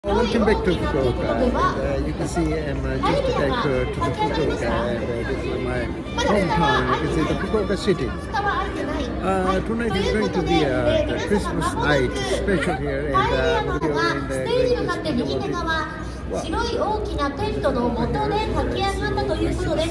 Welcome back to Fukuoka. You can see I'm just back to the Fukuoka, and this is my hometown. You can see the Fukuoka city. Tonight is going to be the Christmas night special here, and we're going to speak about it. 白い大きなテントの元で炊き上がったということです。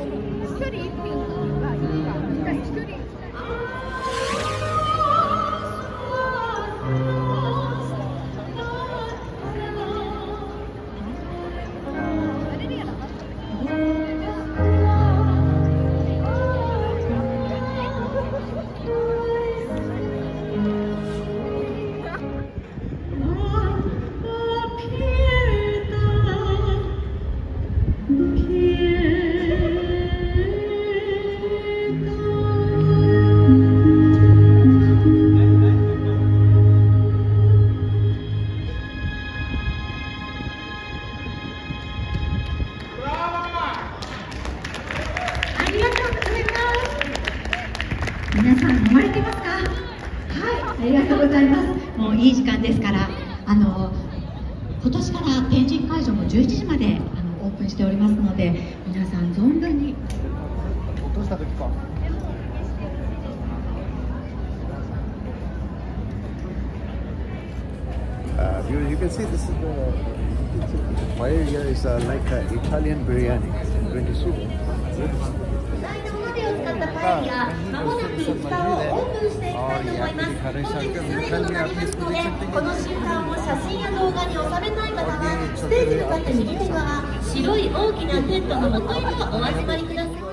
皆さん飲まれてますか？はい、ありがとうございます。もういい時間ですから、今年から展示会場も11時までオープンしておりますので、皆さん存分に。 落とした時か。You can see this is the fire here is like Italian biryani. Going to see. パエリア、まもなく蓋をオープンしていきたいと思います。本日最後になりますので、この瞬間を写真や動画に収めたい方は、ステージ向かって右手側、白い大きなテントの向こうにお集まりください。